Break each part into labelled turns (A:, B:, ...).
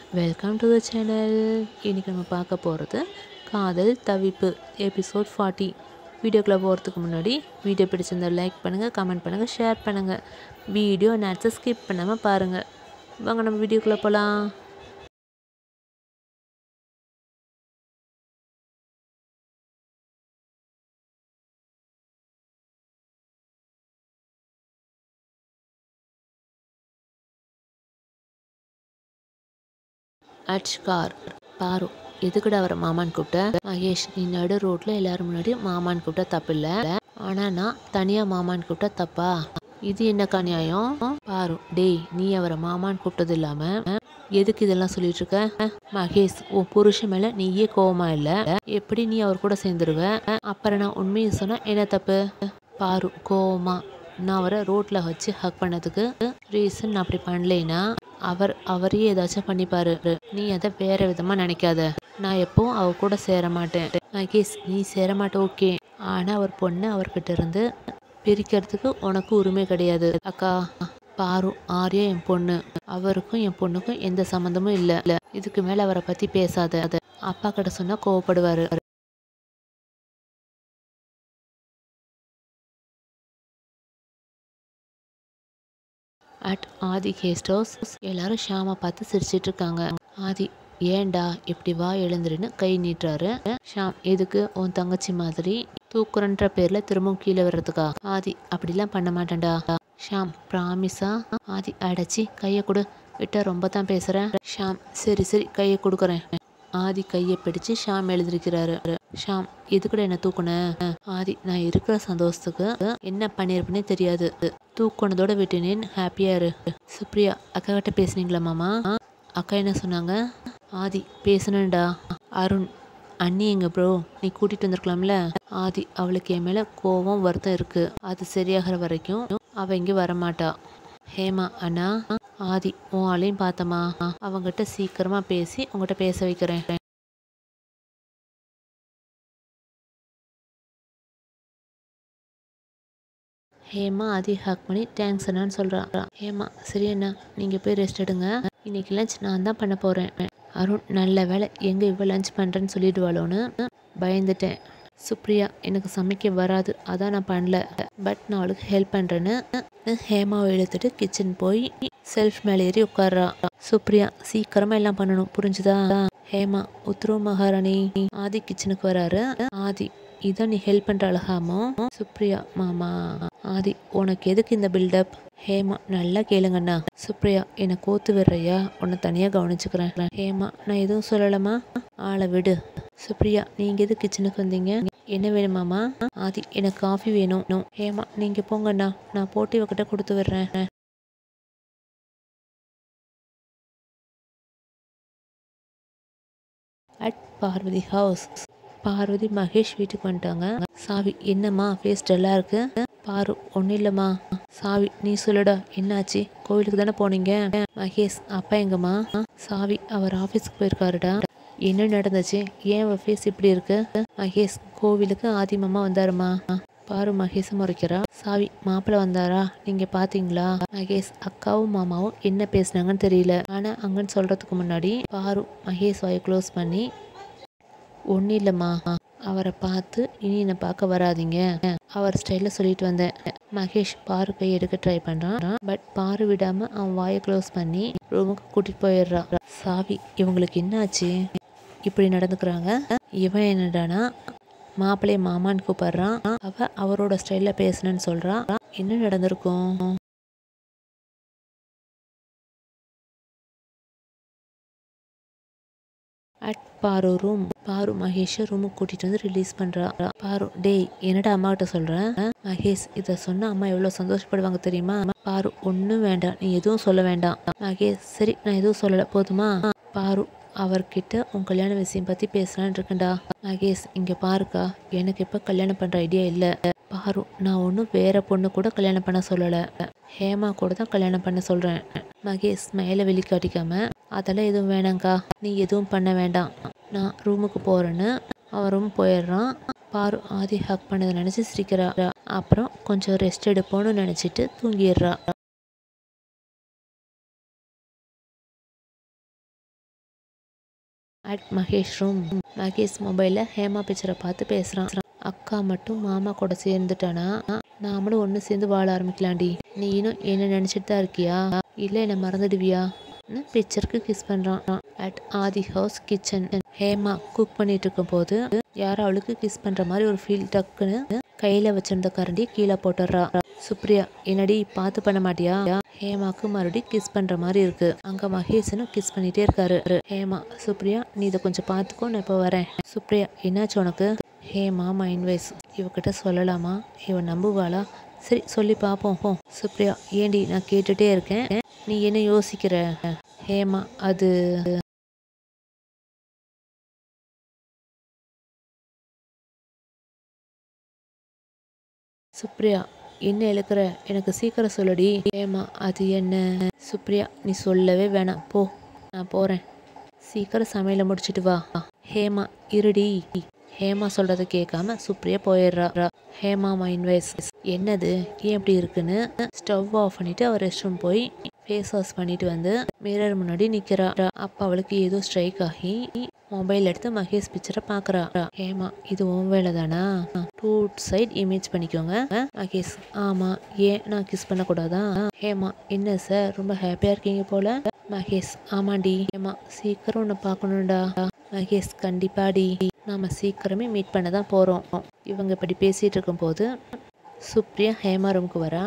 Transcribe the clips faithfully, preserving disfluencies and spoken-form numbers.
A: Welcome to the channel. இன்றைக்கி நம்ம பார்க்க போகிறது காதல் தவிப்பு எபிசோட் ஃபார்ட்டி. வீடியோக்குள்ளே போகிறதுக்கு முன்னாடி வீடியோ பிடிச்சிருந்தா லைக் பண்ணுங்கள், கமெண்ட் பண்ணுங்கள், ஷேர் பண்ணுங்கள். வீடியோ நேரத்தை ஸ்கிப் பண்ணாமல் பாருங்கள். வாங்க நம்ம வீடியோக்குள்ளே போகலாம். அட் கார் பாரு, எதுக்குடா அவரை மாமான்னு கூப்பிட்ட? மகேஷ், நீ நடு ரோட்டில் எல்லாரும் முன்னாடி மாமான்னு கூப்பிட்டா தப்பு இல்லை, ஆனால் நான் தனியாக மாமான்னு கூப்பிட்டா தப்பா? இது என்னக்கா நியாயம்? பாரு, டேய், நீ அவரை மாமான்னு கூப்பிட்டது இல்லாமல் எதுக்கு இதெல்லாம் சொல்லிட்டு இருக்க? மகேஷ், உன் புருஷன் மேலே நீயே கோவமா இல்லை, எப்படி நீ அவர் கூட சேர்ந்துருவ? அப்புறம் நான் உண்மையை சொன்னால் என்ன தப்பு? பாரு கோவமா, நான் அவரை ரோட்டில் வச்சு ஹக் பண்ணதுக்கு ரீசன் நான் அப்படி பண்ணலைன்னா அவர் அவரையே ஏதாச்சும் பண்ணிப்பாரு. நீ அதை வேற விதமாக நினைக்காத. நான் எப்பவும் அவர் கூட சேர மாட்டேன். மகேஷ், நீ சேர மாட்ட ஓகே, ஆனால் அவர் பொண்ணை அவர்கிட்ட இருந்து பிரிக்கிறதுக்கு உனக்கு உரிமை கிடையாது. அக்கா, பாரு, ஆரியா என் பொண்ணு, அவருக்கும் என் பொண்ணுக்கும் எந்த சம்மந்தமும் இல்லை. இதுக்கு மேலே அவரை பற்றி பேசாத. அப்பா கிட்ட சொன்னால் கோவப்படுவார். அட் ஆதி கெஸ்ட் ஹவுஸ் எல்லாரும் ஷாமை பார்த்து சிரிச்சிட்டு இருக்காங்க. ஆதி, ஏண்டா இப்படி வா எழுந்துருன்னு கை நீட்டுறாரு. ஷாம், எதுக்கு? உன் தங்கச்சி மாதிரி தூக்குறன்ற பேர்ல திரும்பவும் கீழே வர்றதுக்கா? ஆதி, அப்படிலாம் பண்ண மாட்டேன்டா. ஷாம், ப்ராமிஸா? ஆதி, அடைச்சி கையை கொடு, விட்டா ரொம்ப தான் பேசுறேன். ஷாம், சரி சரி கையை கொடுக்குறேன். ஆதி கையை பிடிச்சு ஷாம் எழுந்திருக்கிறாரு. ஷாம், எதுக்கூட என்ன தூக்குன? ஆதி, நான் இருக்கிற சந்தோஷத்துக்கு என்ன பண்ணிருப்பேனே தெரியாது, தூக்குனதோட விட்டுனேன், ஹாப்பியா இரு. சுப்ரியா, அக்கா கிட்ட பேசுனீங்களா மாமா? அக்கா என்ன சொன்னாங்க? ஆதி, பேசணும்டா. அருண், அண்ணி எங்க ப்ரோ, நீ கூட்டிட்டு வந்திருக்கலாம்ல? ஆதி, அவளுக்கு என் மேல கோவம் வருத்தம் இருக்கு, அது சரியாகிற வரைக்கும் அவ இங்க வரமாட்டா. ஹேமா, அண்ணா. ஆதி, உன் ஆளையும் பார்த்தமா, அவங்ககிட்ட சீக்கிரமா பேசி உங்ககிட்ட பேச வைக்கிறேன். ஹேமா ஆதி ஹக் பண்ணி தேங்க்ஸ் அண்ணான்னு சொல்கிறான். ஹேமா, சரி அண்ணா, நீங்கள் போய் ரெஸ்ட் எடுங்க, இன்னைக்கு லஞ்ச் நான் தான் பண்ண போகிறேன். அருண், நல்ல வேலை, எங்கே இவ்வளோ லஞ்ச் பண்ணுறேன்னு சொல்லிடுவாளோன்னு பயந்துட்டேன். சுப்ரியா, எனக்கு சமைக்க வராது, அதான் நான் பண்ணல, பட் நான் அவளுக்கு ஹெல்ப் பண்ணுறேன்னு ஹேமாவை எடுத்துட்டு கிச்சன் போய் செல்ஃப் மேலே ஏறி உட்கார்றா. சுப்ரியா, சீக்கிரமாக எல்லாம் பண்ணணும், புரிஞ்சுதா? ஹேமா, உத்தரவு மகாராணி. ஆதி கிச்சனுக்கு வராரு. ஆதி, இதான் நீ ஹெல்ப் பண்ணுற அழகாமோ? சுப்ரியா, மாமா. ஆதி, உனக்கு எதுக்கு இந்த பில்டப்? ஹேமா, நல்லா கேளுங்கண்ணா. சுப்ரியா, என்னை கோத்து விடுறையா, உன்னை தனியாக கவனிச்சுக்கிறேன். ஹேமா, நான் எதுவும் சொல்லலாமா? ஆளை விடு. சுப்ரியா, நீங்கள் எது கிச்சனுக்கு வந்தீங்க? என்ன வேணுமாமா? ஆதி, எனக்கு காஃபி வேணும். ஹேமா, நீங்கள் போங்கண்ணா, நான் போட்டு இவகிட்ட கொடுத்து விடுறேன். அட் பார்வதி ஹவுஸ் பார்வதி மகேஷ் வீட்டுக்கு வந்துட்டாங்க. சாவி, என்னம்மா ஃபேஸ் டல்லாக இருக்கு? பாரு, ஒன்றும் இல்லைம்மா. சாவி, நீ சொல்லுடா, என்னாச்சு? கோவிலுக்கு தானே போனீங்க? மகேஷ், அப்பா எங்கம்மா? சாவி, அவர் ஆஃபீஸ்க்கு போயிருக்காருடா. என்ன நடந்துச்சு? ஏன் அவள் ஃபேஸ் இப்படி இருக்கு? மகேஷ், கோவிலுக்கு ஆதி மாமா வந்தாருமா. பாரு மகேஷ் முறைக்கிறா. சாவி, மாப்பிள்ளை வந்தாரா, நீங்கள் பார்த்தீங்களா? மகேஷ், அக்காவும் மாமாவும் என்ன பேசுனாங்கன்னு தெரியல, ஆனால் அங்கன்னு சொல்கிறதுக்கு முன்னாடி பாரு மகேஷ் வாயை க்ளோஸ் பண்ணி, ஒன்றும் இல்லைம்மா, அவரை பார்த்து இனி என்னை பார்க்க வராதிங்க, அவர் ஸ்டைலில் சொல்லிட்டு வந்தேன். மகேஷ் பாரு கை எடுக்க ட்ரை பண்ணுறான், பட் பாரு விடாமல் அவன் வாயை க்ளோஸ் பண்ணி ரூமுக்கு கூட்டிகிட்டு போயிடுறான். சாவி, இவங்களுக்கு என்ன ஆச்சு, இப்படி நடந்துக்கிறாங்க? இவன் என்னடானா மாப்பிள்ளைய மாமான்னு கூப்பிட்றான், அவ அவரோட ஸ்டைலில் பேசணுன்னு சொல்கிறான். என்ன நடந்திருக்கும்? அட் பாரு ரூம் பாரு மகேஷை ரூமுக்கு கூட்டிகிட்டு வந்து ரிலீஸ் பண்ணுறா. பாரு, டேய், என்னடா அம்மா கிட்ட சொல்கிறேன்? மகேஷ், இதை சொன்னால் அம்மா எவ்வளோ சந்தோஷப்படுவாங்க தெரியுமா? பாரு, ஒன்றும் வேண்டாம், நீ எதுவும் சொல்ல வேண்டாம். மகேஷ், சரி, நான் எதுவும் சொல்லலை, போதுமா? பாரு, அவர்கிட்ட உன் கல்யாண விஷயம் பற்றி பேசலான்னு இருக்கேன்டா. மகேஷ், இங்கே பாருக்கா, எனக்கு இப்போ கல்யாணம் பண்ணுற ஐடியா இல்லை. பாரு, நான் ஒன்றும் வேற பொண்ணு கூட கல்யாணம் பண்ண சொல்லலை, ஹேமா கூட தான் கல்யாணம் பண்ண சொல்கிறேன். மகேஷ் மேலே வெளிக்காட்டிக்காம, அதெல்லாம் எதுவும் வேணாங்க்கா, நீ எதுவும் பண்ண வேண்டாம், நான் ரூமுக்கு போகிறேன்னு அவன் ரூம் போயிடுறான். பாரு ஆதி ஹக் பண்ணதை நினச்சி சிரிக்கிறா. அப்புறம் கொஞ்சம் ரெஸ்ட் எடுப்போன்னு நினச்சிட்டு தூங்கிடுறா. At Mahesh room. மகேஷ் மொபைலில் ஹேமா பிக்சரை பார்த்து பேசுகிறான். அக்கா மட்டும் மாமா கூட சேர்ந்துட்டானா நாமளும் ஒன்று சேர்ந்து வாழ ஆரம்பிக்கலாண்டி. நீ இன்னும் என்ன நினச்சிட்டு தான் இருக்கியா, இல்லை என்னை மறந்துடுவியா? பிக்சருக்கு கிஸ் பண்ணுறான். At Aadhi house kitchen. Hema cook பண்ணிட்டு இருக்கும் போது யாரும் அவளுக்கு கிஸ் பண்ணுற மாதிரி ஒரு ஃபீல். டக்குன்னு கையில் வச்சிருந்த கரண்டி கீழே போட்டுடுறா. சுப்ரியா என்னடி பார்த்து பண்ண மாட்டியா? ஹேமாக்கு மறுபடியும் கிஸ் பண்ணுற மாதிரி இருக்கு. அங்கே மகேஷனும் கிஸ் பண்ணிகிட்டே இருக்காரு. ஹேமா சுப்ரியா நீ இதை கொஞ்சம் பார்த்துக்கோ, நான் இப்போ வரேன். சுப்ரியா என்னாச்சு உனக்கு? ஹேமா மைண்ட் வைஸ் இவகிட்ட சொல்லலாமா, இவன் நம்புவாளா? சரி சொல்லி பார்ப்போம். சுப்ரியா ஏண்டி நான் கேட்டுகிட்டே இருக்கேன், நீ என்ன யோசிக்கிற? ஹேமா அது சுப்ரியா என்ன இழுக்கிற, எனக்கு சீக்கிரம் சொல்லடி. ஹேமா அது என்ன? சுப்ரியா நீ சொல்லவே வேணாம் போ, நான் போகிறேன். சீக்கிரம் சமையலை முடிச்சிட்டு வா. ஹேமா இருடி. ஹேமா சொல்கிறத கேட்காம சுப்ரியா போயிடுறா. ஹேமா மைண்ட் வைஸ் என்னது ஏன் இப்படி இருக்குன்னு ஸ்டவ் ஆஃப் பண்ணிவிட்டு அவர் ரெஸ்ட் ரூம் போய் ஃபேஸ் வாஷ் பண்ணிட்டு வந்து மிரர் முன்னாடி நிற்கிறா. அப்போ அவளுக்கு ஏதோ ஸ்ட்ரைக் ஆகி மொபைல் எடுத்து மகேஷ் பிக்சரை பார்க்குறா. ஹேமா இது உன் வேலை தானா? டூ சைட் இமேஜ் பண்ணிக்கோங்க. மகேஷ் ஆமாம், ஏன் நான் கிஸ் பண்ணக்கூடாதா? ஹேமா என்ன சார் ரொம்ப ஹாப்பியாக இருக்கீங்க போல? மகேஷ் ஆமாண்டி. ஹேமா சீக்கிரம் உன்னை பார்க்கணும்டா. மகேஷ் கண்டிப்பாடி, நாம சீக்கிரமே மீட் பண்ண தான் போகிறோம். இவங்க இப்படி பேசிகிட்டு இருக்கும்போது சுப்ரியா ஹேமா ரூமுக்கு வரா.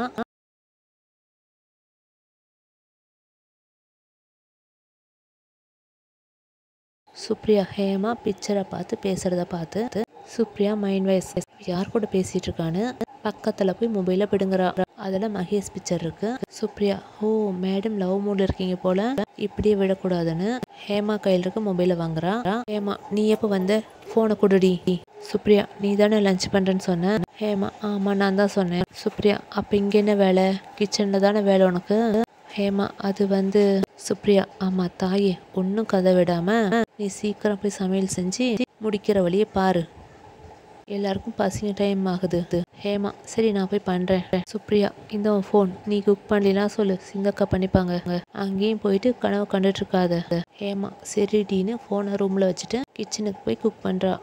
A: சுப்ரியா ஹேமா பிக்சரை பார்த்து பேசுகிறத பார்த்து சுப்ரியா மைண்ட் வைஸ் யார் கூட பேசிகிட்டு இருக்கான்னு பக்கத்தில் போய் மொபைலை பிடுங்குறா. அதில் மகேஷ் பிக்சர் இருக்கு. சுப்ரியா ஓ மேடம் லவ் மூடில் இருக்கீங்க போல, இப்படியே விடக்கூடாதுன்னு ஹேமா கையில் இருக்க மொபைலை வாங்குறா. ஹேமா நீ எப்போ வந்த, ஃபோனை கொடுடி. சுப்ரியா நீ தானே லஞ்ச் பண்ணுறேன்னு சொன்ன? ஹேமா ஆமாம் நான் தான் சொன்னேன். சுப்ரியா அப்போ இங்கே என்ன வேலை, கிச்சனில் தானே வேலை உனக்கு? ஹேமா அது வந்து சுப்ரியா ஆமாம் தாயே ஒன்றும் கதை விடாமல் நீ சீக்கிரம் போய் சமையல் செஞ்சு முடிக்கிற வழியை பாரு, எல்லாருக்கும் பசிங்க டைம் ஆகுது. ஹேமா சரி நான் போய் பண்ணுறேன். சுப்ரியா இந்த ஃபோன் நீ குக் பண்ணலாம் சொல்லு, சிந்தக்கா பண்ணிப்பாங்க. அங்கேயும் போயிட்டு கனவு கண்டுட்டு இருக்காத. ஹேமா சரிடின்னு ஃபோனை ரூமில் வச்சுட்டு கிச்சனுக்கு போய் குக் பண்ணுறா.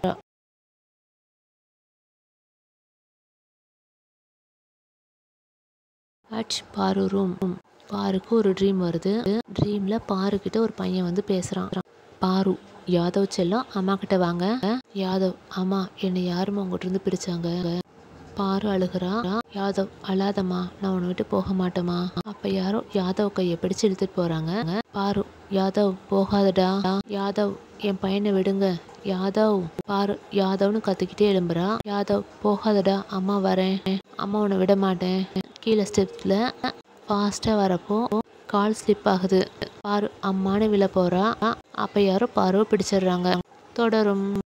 A: அட் பாரு ரூம். பாருக்கு ஒரு ட்ரீம் வருது. ட்ரீமில் பாருக்கிட்ட ஒரு பையன் வந்து பேசுகிறான். பாரு யாதவ் செல்லம் அம்மா கிட்ட வாங்க. யாதவ் அம்மா என்னை யாருமா உங்ககிட்ட இருந்து பிரிச்சாங்க? பாரு அழுகிறா. யாதவ் அழாதம்மா, நான் உன்னை விட்டு போக மாட்டேமா. அப்ப யாரோ யாதவ் கையை பிடிச்சு இழுத்துட்டு போறாங்க. பாரு யாதவ் போகாதடா, யாதவ் என் பையனை விடுங்க, யாதவ். பாரு யாதவ்னு கத்திக்கிட்டே எழும்புறா. யாதவ் போகாதடா, அம்மா வரேன், அம்மா உன்னை விட மாட்டேன். கீழே ஸ்டெப்ஸ்ல ஃபாஸ்டா வரப்போ கால் ஸ்லிப் ஆகுது. பாரு அம்மானு விழ போறா. அப்ப யாரோ பாருவை பிடிச்சிடுறாங்க. தொடரும்.